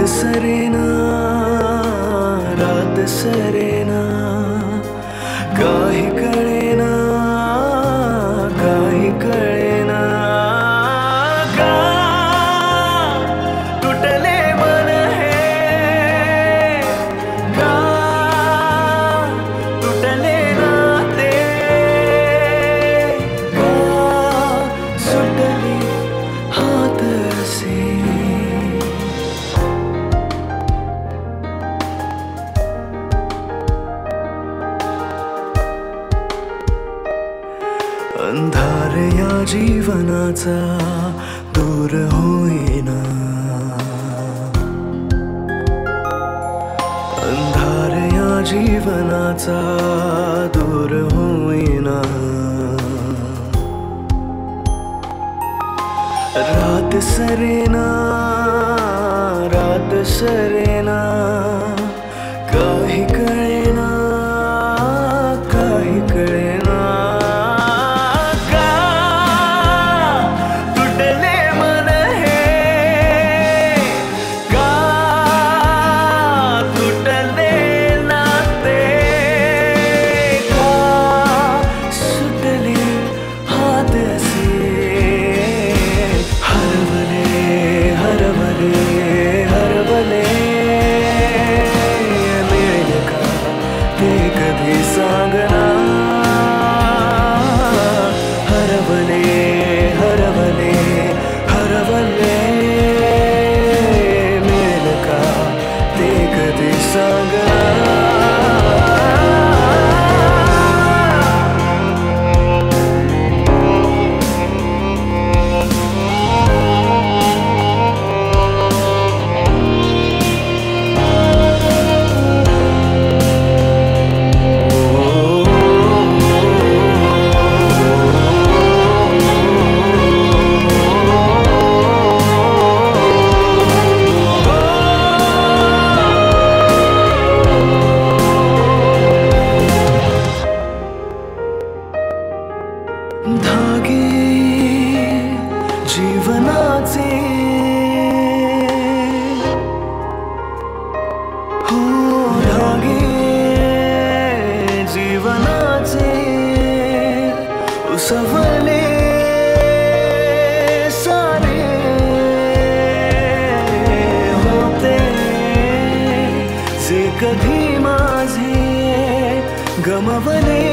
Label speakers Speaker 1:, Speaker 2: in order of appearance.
Speaker 1: सरेना, रात सरेना, काही कळेना, काही कळेना, का तुटले मन हे, का तुटले नाते, का सुटले हात असे. अंधार या जीवनाचा दूर होईना, अंधार या जीवनाचा दूर होईना. रात सरेना, रात सरेना, काही कळेना, काही कळेना, कधी सांगना. हरवले हरवले हरवले, मिळेल का ते कधी सांगना. धागे जीवनाचे, हो धागे जीवनाचे उसवले सारे होते, जे कधी माझे गमवले.